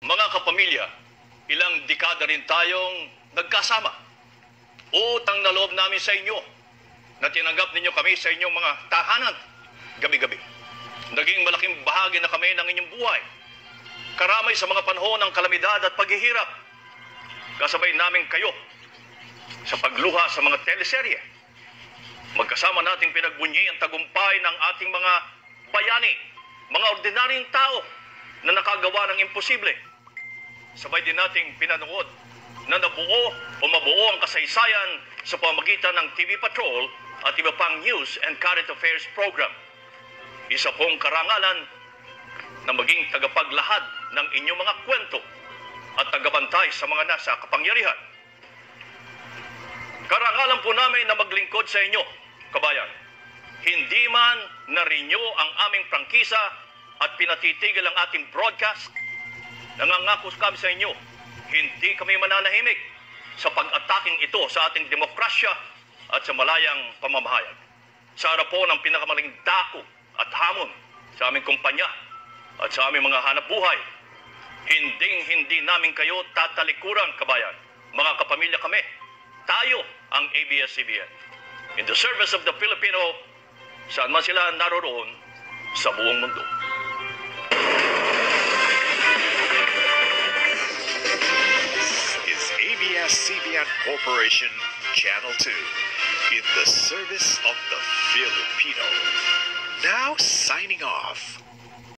Mga kapamilya, ilang dekada rin tayong nagkasama. Utang na loob namin sa inyo na tinanggap ninyo kami sa inyong mga tahanan gabi-gabi. Naging malaking bahagi na kami ng inyong buhay. Karamay sa mga panahon ng kalamidad at paghihirap. Kasabay namin kayo sa pagluha sa mga teleserye. Magkasama nating pinagbunyi ang tagumpay ng ating mga bayani, mga ordinaryong tao na nakagawa ng imposible. Sabay din nating pinanood na nabuo o mabuo ang kasaysayan sa pamamagitan ng TV Patrol at iba pang news and current affairs program. Isa pong karangalan na maging tagapaglahad ng inyong mga kwento at tagabantay sa mga nasa kapangyarihan. Karangalan po namin na maglingkod sa inyo, kabayan. Hindi man na-renew ang aming prangkisa at pinatitigil ang ating broadcast, nangangako kami sa inyo, hindi kami mananahimik sa pag-ataking ito sa ating demokrasya at sa malayang pamamahayag. Sa harap po ng pinakamaling dako at hamon sa aming kumpanya at sa aming mga hanap buhay, hindi namin kayo tatalikuran, kabayan. Mga kapamilya kami, tayo ang ABS-CBN. In the service of the Filipino, saan man sila naroroon sa buong mundo. Is ABS-CBN Corporation Channel 2 in the service of the Filipino. Now signing off.